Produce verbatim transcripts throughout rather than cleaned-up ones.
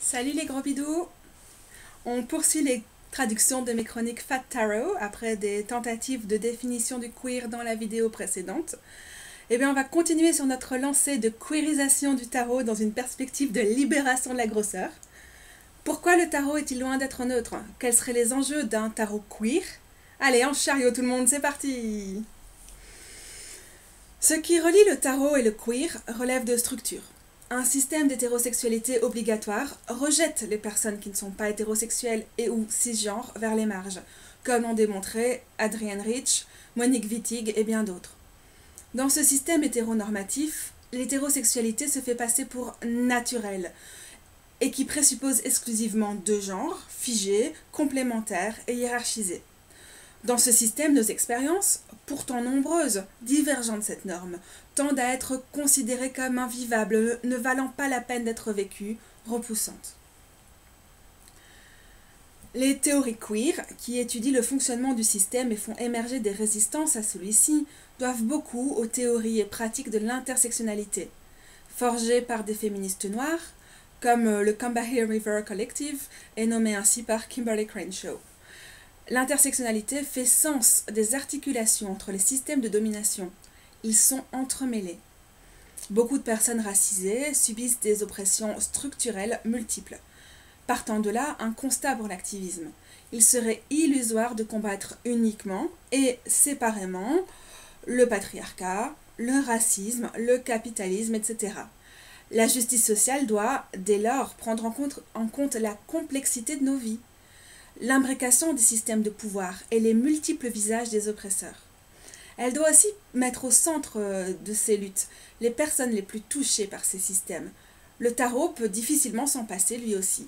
Salut les gros bidous! On poursuit les traductions de mes chroniques Fat Tarot après des tentatives de définition du queer dans la vidéo précédente. Eh bien, on va continuer sur notre lancée de queerisation du tarot dans une perspective de libération de la grosseur. Pourquoi le tarot est-il loin d'être neutre? Quels seraient les enjeux d'un tarot queer? Allez, en chariot tout le monde, c'est parti! Ce qui relie le tarot et le queer relève de structures. Un système d'hétérosexualité obligatoire rejette les personnes qui ne sont pas hétérosexuelles et ou cisgenres vers les marges, comme l'ont démontré Adrienne Rich, Monique Wittig et bien d'autres. Dans ce système hétéronormatif, l'hétérosexualité se fait passer pour naturelle et qui présuppose exclusivement deux genres, figés, complémentaires et hiérarchisés. Dans ce système, nos expériences, pourtant nombreuses, divergeant de cette norme, tendent à être considérées comme invivables, ne valant pas la peine d'être vécues, repoussantes. Les théories queer, qui étudient le fonctionnement du système et font émerger des résistances à celui-ci, doivent beaucoup aux théories et pratiques de l'intersectionnalité, forgées par des féministes noires, comme le Combahee River Collective, et nommé ainsi par Kimberly Crenshaw. L'intersectionnalité fait sens des articulations entre les systèmes de domination. Ils sont entremêlés. Beaucoup de personnes racisées subissent des oppressions structurelles multiples. Partant de là, un constat pour l'activisme. Il serait illusoire de combattre uniquement et séparément le patriarcat, le racisme, le capitalisme, et cetera. La justice sociale doit, dès lors, prendre en compte, en compte la complexité de nos vies, l'imbrication des systèmes de pouvoir et les multiples visages des oppresseurs. Elle doit aussi mettre au centre de ces luttes les personnes les plus touchées par ces systèmes. Le tarot peut difficilement s'en passer lui aussi.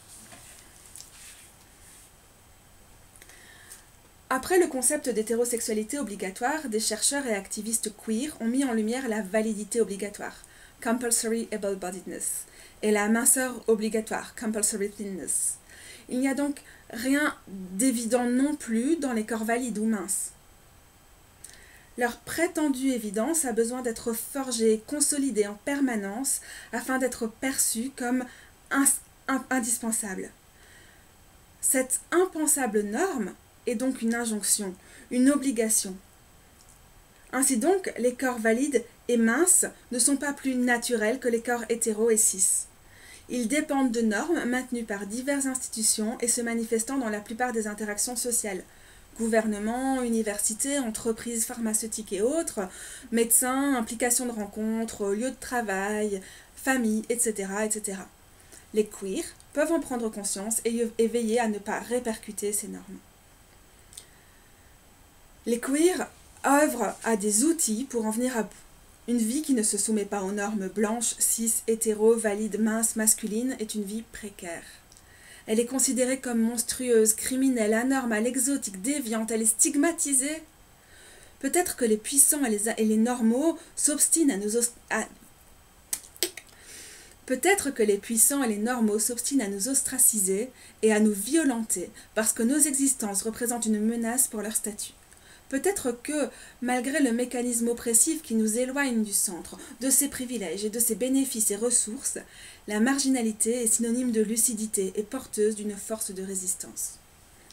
Après le concept d'hétérosexualité obligatoire, des chercheurs et activistes queer ont mis en lumière la validité obligatoire, compulsory able-bodiedness, et la minceur obligatoire, compulsory thinness. Il n'y a donc rien d'évident non plus dans les corps valides ou minces. Leur prétendue évidence a besoin d'être forgée, consolidée en permanence afin d'être perçue comme indispensable. Cette impensable norme est donc une injonction, une obligation. Ainsi donc, les corps valides et minces ne sont pas plus naturels que les corps hétéros et cis. Ils dépendent de normes maintenues par diverses institutions et se manifestant dans la plupart des interactions sociales. Gouvernement, universités, entreprises pharmaceutiques et autres, médecins, implications de rencontres, lieux de travail, famille, et cetera, et cetera. Les queers peuvent en prendre conscience et, et veiller à ne pas répercuter ces normes. Les queers œuvrent à des outils pour en venir à bout. Une vie qui ne se soumet pas aux normes blanches, cis, hétéro, valide, mince, masculine est une vie précaire. Elle est considérée comme monstrueuse, criminelle, anormale, exotique, déviante, elle est stigmatisée. Peut-être que les puissants et les, et les normaux s'obstinent à nous... À... Peut-être que les puissants et les normaux s'obstinent à nous ostraciser et à nous violenter parce que nos existences représentent une menace pour leur statut. Peut-être que, malgré le mécanisme oppressif qui nous éloigne du centre, de ses privilèges et de ses bénéfices et ressources, la marginalité est synonyme de lucidité et porteuse d'une force de résistance.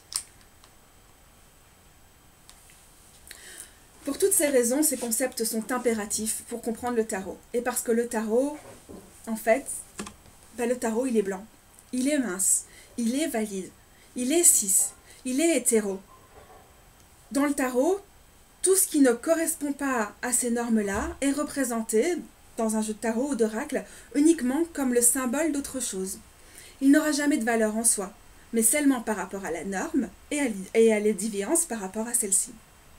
Pour toutes ces raisons, ces concepts sont impératifs pour comprendre le tarot. Et parce que le tarot, en fait, ben le tarot, il est blanc, il est mince, il est valide, il est cis, il est hétéro. Dans le tarot, tout ce qui ne correspond pas à ces normes-là est représenté, dans un jeu de tarot ou d'oracle, uniquement comme le symbole d'autre chose. Il n'aura jamais de valeur en soi, mais seulement par rapport à la norme et à la déviance par rapport à celle-ci.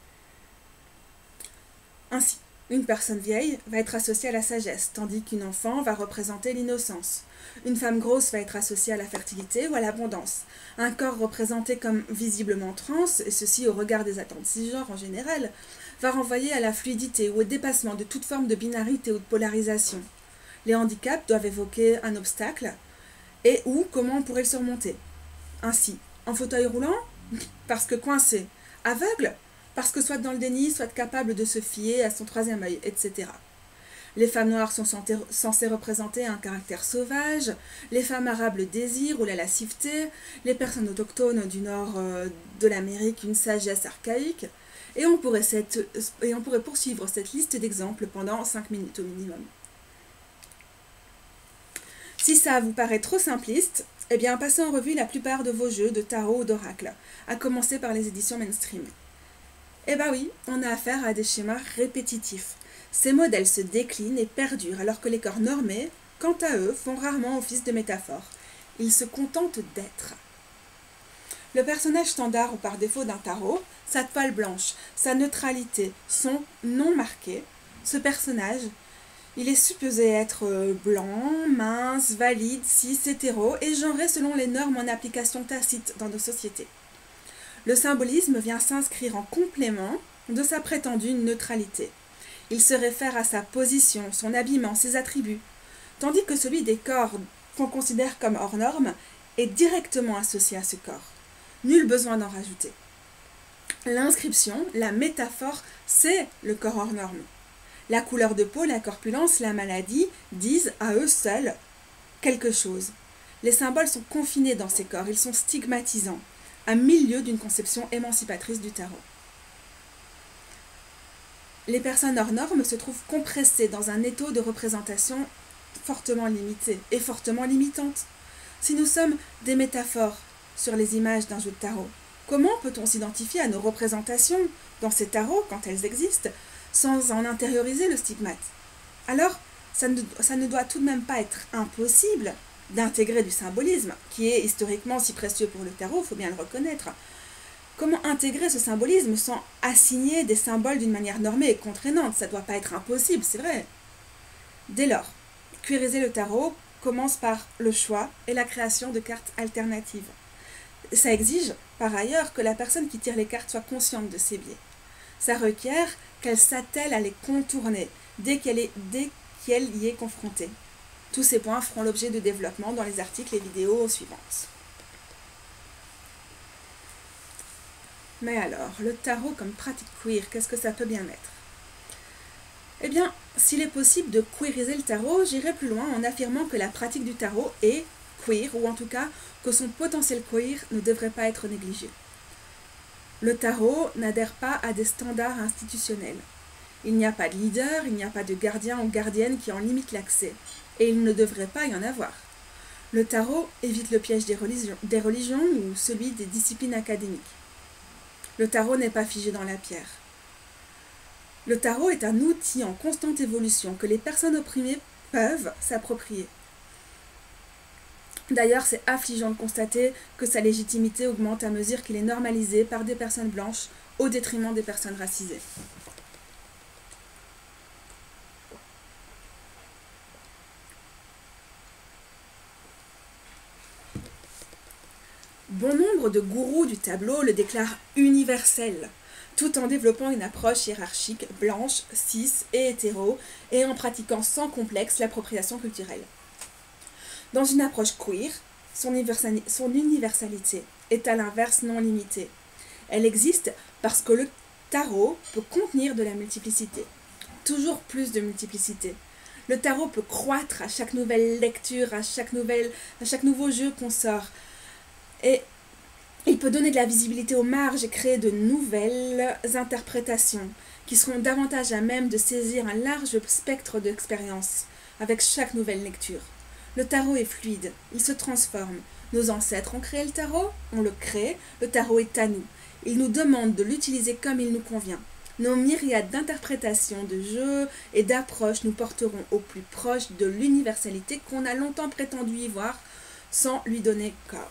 Ainsi, une personne vieille va être associée à la sagesse, tandis qu'une enfant va représenter l'innocence. Une femme grosse va être associée à la fertilité ou à l'abondance. Un corps représenté comme visiblement trans, et ceci au regard des attentes cisgenres en général, va renvoyer à la fluidité ou au dépassement de toute forme de binarité ou de polarisation. Les handicaps doivent évoquer un obstacle et ou comment on pourrait le surmonter. Ainsi, en fauteuil roulant, parce que coincé, aveugle, parce que soit dans le déni, soit capable de se fier à son troisième œil, et cetera. Les femmes noires sont censées représenter un caractère sauvage, les femmes arabes le désir ou la lasciveté, les personnes autochtones du nord de l'Amérique une sagesse archaïque, et on pourrait, cette, et on pourrait poursuivre cette liste d'exemples pendant cinq minutes au minimum. Si ça vous paraît trop simpliste, eh bien passez en revue la plupart de vos jeux de tarot ou d'oracle, à commencer par les éditions mainstream. Eh bien oui, on a affaire à des schémas répétitifs. Ces modèles se déclinent et perdurent alors que les corps normés, quant à eux, font rarement office de métaphore. Ils se contentent d'être. Le personnage standard ou par défaut d'un tarot, sa toile blanche, sa neutralité sont non marqués. Ce personnage, il est supposé être blanc, mince, valide, cis, hétéro et genré selon les normes en application tacite dans nos sociétés. Le symbolisme vient s'inscrire en complément de sa prétendue neutralité. Il se réfère à sa position, son habillement, ses attributs, tandis que celui des corps qu'on considère comme hors norme est directement associé à ce corps. Nul besoin d'en rajouter. L'inscription, la métaphore, c'est le corps hors norme. La couleur de peau, la corpulence, la maladie disent à eux seuls quelque chose. Les symboles sont confinés dans ces corps, ils sont stigmatisants, à mille lieues d'une conception émancipatrice du tarot. Les personnes hors normes se trouvent compressées dans un étau de représentation fortement limité et fortement limitante. Si nous sommes des métaphores sur les images d'un jeu de tarot, comment peut-on s'identifier à nos représentations dans ces tarots, quand elles existent, sans en intérioriser le stigmate? Alors, ça ne, ça ne doit tout de même pas être impossible d'intégrer du symbolisme, qui est historiquement si précieux pour le tarot, il faut bien le reconnaître. Comment intégrer ce symbolisme sans assigner des symboles d'une manière normée et contraignante? Ça ne doit pas être impossible, c'est vrai. Dès lors, queeriser le tarot commence par le choix et la création de cartes alternatives. Ça exige, par ailleurs, que la personne qui tire les cartes soit consciente de ses biais. Ça requiert qu'elle s'attelle à les contourner dès qu'elle est, dès qu'elle y est confrontée. Tous ces points feront l'objet de développement dans les articles et vidéos suivantes. Mais alors, le tarot comme pratique queer, qu'est-ce que ça peut bien être? Eh bien, s'il est possible de queeriser le tarot, j'irai plus loin en affirmant que la pratique du tarot est queer, ou en tout cas que son potentiel queer ne devrait pas être négligé. Le tarot n'adhère pas à des standards institutionnels. Il n'y a pas de leader, il n'y a pas de gardien ou gardienne qui en limite l'accès, et il ne devrait pas y en avoir. Le tarot évite le piège des religions, des religions ou celui des disciplines académiques. Le tarot n'est pas figé dans la pierre. Le tarot est un outil en constante évolution que les personnes opprimées peuvent s'approprier. D'ailleurs, c'est affligeant de constater que sa légitimité augmente à mesure qu'il est normalisé par des personnes blanches au détriment des personnes racisées. Bon nombre de gourous du tableau le déclarent universel, tout en développant une approche hiérarchique blanche, cis et hétéro, et en pratiquant sans complexe l'appropriation culturelle. Dans une approche queer, son universalité est à l'inverse non limitée. Elle existe parce que le tarot peut contenir de la multiplicité, toujours plus de multiplicité. Le tarot peut croître à chaque nouvelle lecture, à chaque, nouvelle, à chaque nouveau jeu qu'on sort. Et il peut donner de la visibilité aux marges et créer de nouvelles interprétations qui seront davantage à même de saisir un large spectre d'expériences avec chaque nouvelle lecture. Le tarot est fluide, il se transforme. Nos ancêtres ont créé le tarot, on le crée, le tarot est à nous. Il nous demande de l'utiliser comme il nous convient. Nos myriades d'interprétations, de jeux et d'approches nous porteront au plus proche de l'universalité qu'on a longtemps prétendu y voir sans lui donner corps.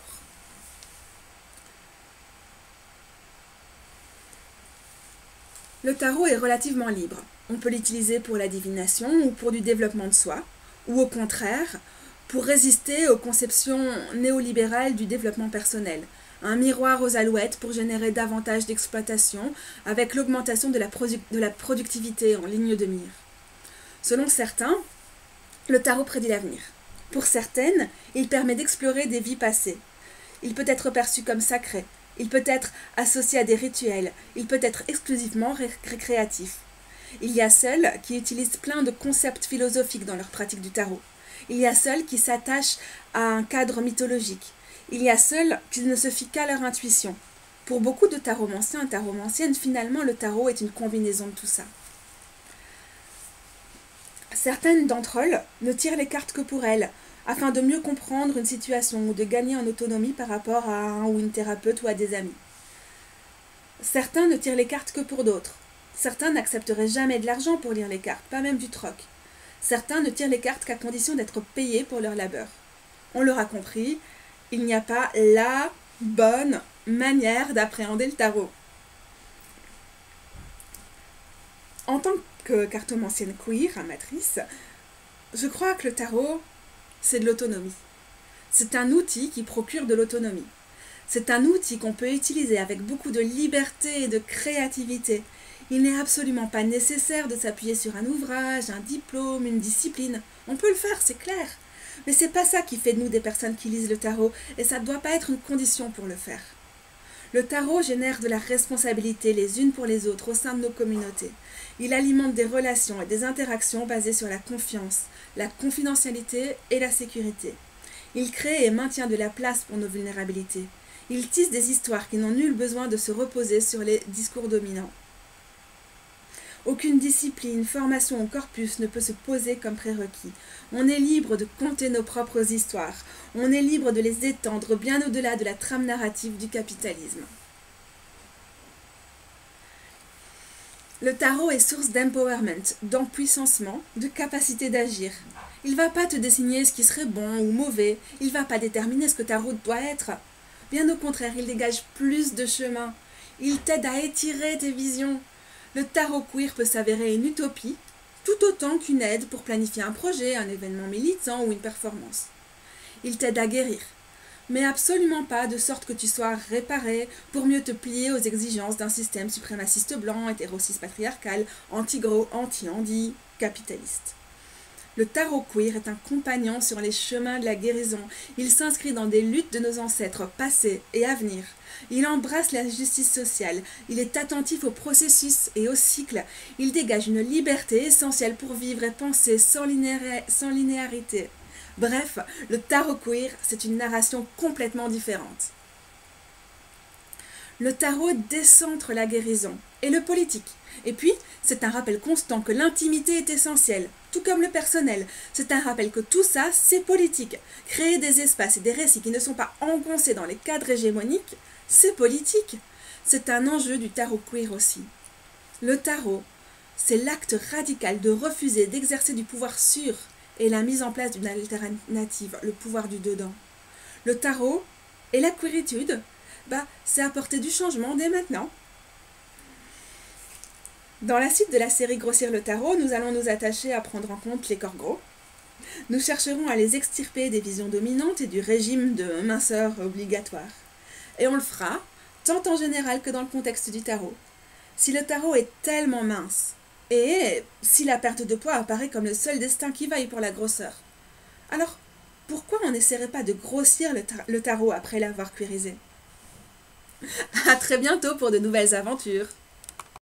Le tarot est relativement libre. On peut l'utiliser pour la divination ou pour du développement de soi, ou au contraire, pour résister aux conceptions néolibérales du développement personnel. Un miroir aux alouettes pour générer davantage d'exploitation avec l'augmentation de la, produ- de la productivité en ligne de mire. Selon certains, le tarot prédit l'avenir. Pour certaines, il permet d'explorer des vies passées. Il peut être perçu comme sacré. Il peut être associé à des rituels, il peut être exclusivement ré récréatif. Il y a celles qui utilisent plein de concepts philosophiques dans leur pratique du tarot. Il y a celles qui s'attachent à un cadre mythologique. Il y a celles qui ne se fient qu'à leur intuition. Pour beaucoup de taromanciens et taromanciennes, finalement, le tarot est une combinaison de tout ça. Certaines d'entre elles ne tirent les cartes que pour elles, afin de mieux comprendre une situation ou de gagner en autonomie par rapport à un ou une thérapeute ou à des amis. Certains ne tirent les cartes que pour d'autres. Certains n'accepteraient jamais de l'argent pour lire les cartes, pas même du troc. Certains ne tirent les cartes qu'à condition d'être payés pour leur labeur. On l'aura compris, il n'y a pas la bonne manière d'appréhender le tarot. En tant que cartomancienne queer, amatrice, je crois que le tarot, c'est de l'autonomie. C'est un outil qui procure de l'autonomie. C'est un outil qu'on peut utiliser avec beaucoup de liberté et de créativité. Il n'est absolument pas nécessaire de s'appuyer sur un ouvrage, un diplôme, une discipline. On peut le faire, c'est clair. Mais c'est pas ça qui fait de nous des personnes qui lisent le tarot, et ça ne doit pas être une condition pour le faire. Le tarot génère de la responsabilité les unes pour les autres au sein de nos communautés. Il alimente des relations et des interactions basées sur la confiance, la confidentialité et la sécurité. Il crée et maintient de la place pour nos vulnérabilités. Il tisse des histoires qui n'ont nul besoin de se reposer sur les discours dominants. Aucune discipline, formation ou corpus ne peut se poser comme prérequis. On est libre de conter nos propres histoires. On est libre de les étendre bien au-delà de la trame narrative du capitalisme. Le tarot est source d'empowerment, d'empuissancement, de capacité d'agir. Il ne va pas te désigner ce qui serait bon ou mauvais. Il ne va pas déterminer ce que ta route doit être. Bien au contraire, il dégage plus de chemin. Il t'aide à étirer tes visions. Le tarot queer peut s'avérer une utopie, tout autant qu'une aide pour planifier un projet, un événement militant ou une performance. Il t'aide à guérir, mais absolument pas de sorte que tu sois réparé pour mieux te plier aux exigences d'un système suprémaciste blanc, hétérocis patriarcal, anti-gros, anti-handi, capitaliste. Le tarot queer est un compagnon sur les chemins de la guérison. Il s'inscrit dans des luttes de nos ancêtres passés et à venir. Il embrasse la justice sociale. Il est attentif au processus et au cycle. Il dégage une liberté essentielle pour vivre et penser sans, linéa- sans linéarité. Bref, le tarot queer, c'est une narration complètement différente. Le tarot décentre la guérison et le politique. Et puis, c'est un rappel constant que l'intimité est essentielle, tout comme le personnel. C'est un rappel que tout ça, c'est politique. Créer des espaces et des récits qui ne sont pas engoncés dans les cadres hégémoniques, c'est politique. C'est un enjeu du tarot queer aussi. Le tarot, c'est l'acte radical de refuser d'exercer du pouvoir sur et la mise en place d'une alternative, le pouvoir du dedans. Le tarot et la queeritude, bah, c'est apporter du changement dès maintenant. Dans la suite de la série Grossir le tarot, nous allons nous attacher à prendre en compte les corps gros. Nous chercherons à les extirper des visions dominantes et du régime de minceur obligatoire. Et on le fera, tant en général que dans le contexte du tarot. Si le tarot est tellement mince, et si la perte de poids apparaît comme le seul destin qui vaille pour la grosseur, alors pourquoi on n'essaierait pas de grossir le, tar- le tarot après l'avoir cuirisé ? À très bientôt pour de nouvelles aventures.